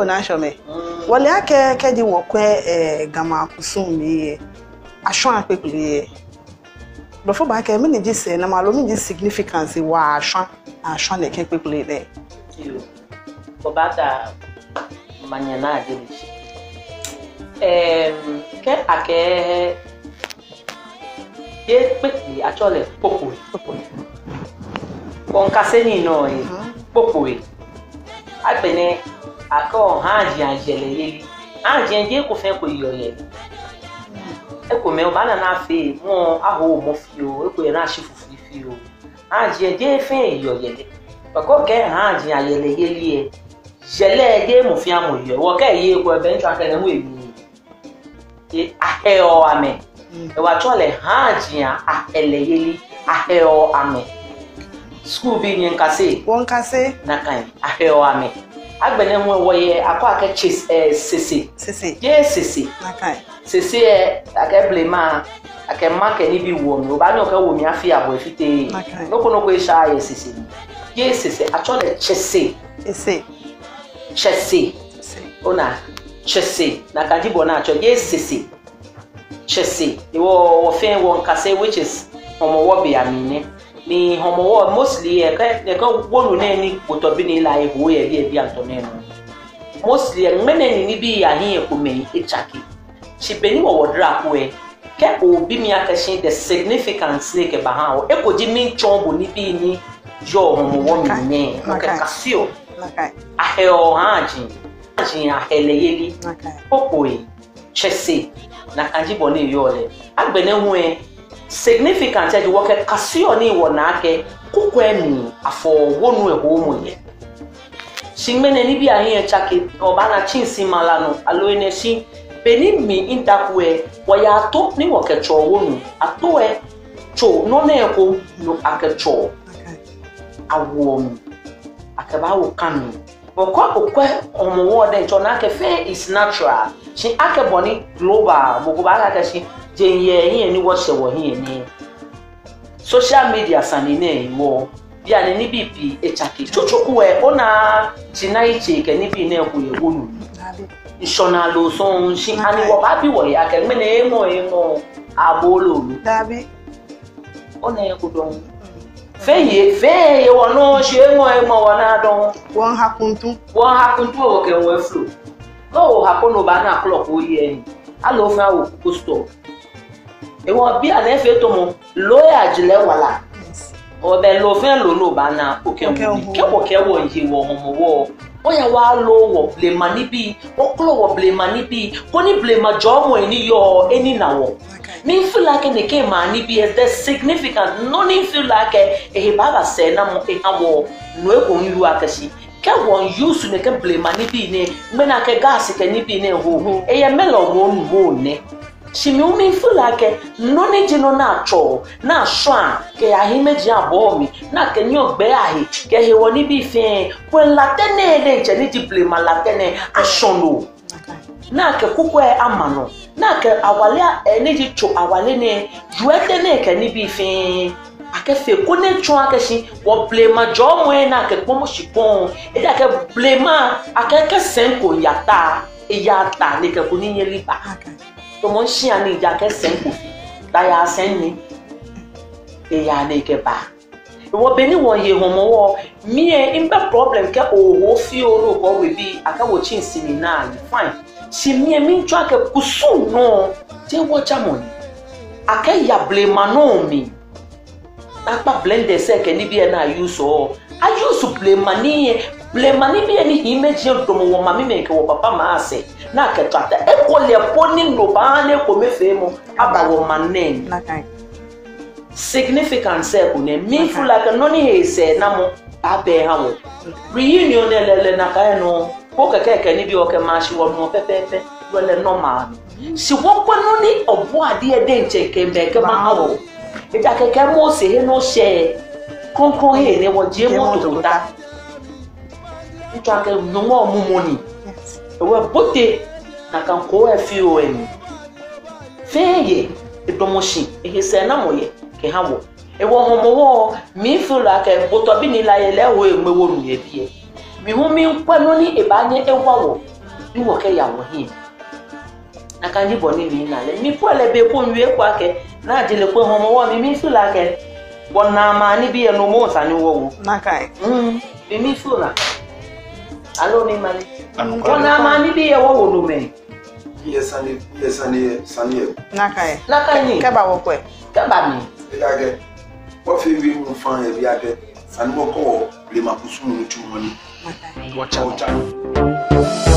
Naa Shorme. Wale ake di wokwe gama kusumi ashwan pekule. Before ba ke me ni ji se na malo mi ji significance wa ashwan le ke pekule de. Bobata manyana Adjeley. Ke ake ye pekule actually popo. Kon kaseni no popo. Agbene ako hanji Adjeley. Hanji nje ko fe ko yoye. Eko me oba na fe mo aho mo fio eko ye na shifufu fio. Hanji nje fe yoye. Bako ke hanji Adjeley yeli jele ge mo fi amo yo. Wo ke ye ko be ntwa kele mu ebi. E aheo ame. E wa chole hanji Adjeley yeli aheo ame. School bi nyen kase won kase na kan aheo ame agbene ho woye akwa aka sese ye sese na kan sese aka blema aka make ni bi wo mi oba ni o ka wo mi afi abo efite no ko isha ye sese ye sese actually chese ona chese na kan jibo na acho ye sese chese wo fe won kase which is Hɔmɔwɔ be amine ni Hɔmɔwɔ mostly e ka wonu na ni botobi ni la eho ye bi antone no mostly ngmene ni bi ya hin ekome echaki chibeni wo wodra ko e ke obi mi akashin the significance ne ke ba ha o ekoji mi chombo ni bi ni jo Hɔmɔwɔ mi ne o ke kasio aheo hanji aheleyeli popoi chese na kanji bone yole agbene hu e significant e wo ke kasio ni wo na ake kukwemi afọ wonu eho mu ye shimene ni bi ahin chake oba na chinsi malano aloene shi beni mi intakwe wo ya to ni wo ke cho wonu ato e cho no na eko no akecho awom akaba wo kanu wo kwa okwe Hɔmɔwɔ de cho na ke fe is natural shi ake boni global bo ba ka shi jenye yin ni wo se wo hin ni social media sanine wo bia ne ni bibi echaki chuchuku e ona chinaiche ke ni bi na ku ye wonu ishona lo so shin ani wo ba bi wo ya ke me na emo abolo dabi ona e ku don feye wo no she emo wona don won hakuntu wo ke wo flu go hakono ba na clock wo ye alo fa wo ku stop e won bi ana fe to mo lawyer Adjeley wala o be lo fe lo no ba na o ke wo yi wo Hɔmɔwɔ o ya wa lo wo blema ni bi o klo wo blema ni bi ko ni blema jo mo ni yo eni na wo me feel like ne ke ma ni bi is the significant no ni feel like e baba se na mo e hawo no e ko nyu akashi ke won use ne ke blema ni bi ne me na ke gas ke ni bi ne ho e ye melo mo ne she me feel like no ni jino na cho na swa ke ahimeji abo mi na ke nyo gbe ahi ke he woni bi fe ko latene de je ni di blema latene ashono na ke kukwe amano na ke awale ni di cho awale ne duete ne ke ni bi fe ake fe ko ne cho ake shi wo blema jo mo na ke pomo shipon e da ke blema ake ke senko yata e yata ne ke kuni nyeli ba to mon shi ani ja ke senko da ya sen ni e ya ne ke ba wo beni wo ye Hɔmɔwɔ mi e imbe problem ke o fi o ro ko we bi aka wo chin sini na fine si mi e mi twa ke kusu no je wo chamoni aka ya blema no mi akpa blender se ke ni bi na use o I use blema ni bi ni image do mo wo mami me ke wo papa ma ase na ke twata e ko le poni no ba na ko me fe mo aba wo manen na kai significant se ko ne me feel like no ni he se na mo abe ha wo reunion le na kai no ko ke ni bi o ke ma shi wo no pepepe wo le normal si wo ko no ni obo ade de nche ke mbe ke ma ha wo e ja ke mo se he no she konkro he ne wo je mo to ta itake no mo mumoni e wo bote na kan ko e fi o eni feye e domoshi e he se na mo ye ke ha wo e wo Hɔmɔwɔ mi feel like boto bi ni la ye le wo egbe wo nu ye bi mi hu mi nkwa no ni e ba nye e wa wo You work ya wo him. Na kanji boni mi na le. Mi po le be ko nwe kwa ke. Na Adjeley ko Hɔmɔwɔ mi feel like bona ma ni bi e no mo sa ni wo. Na kai. Mi feel na. Allo ni mani. Bona ma ni bi e wo no me. Yes, Sani. Na kai. Na kai ni. Ke ba wo kwe. Ke ba mi. Ya ge. What fi we mu fan e bi ade. Sani wo ko le makusu mu tu money. Na kai. Watch out.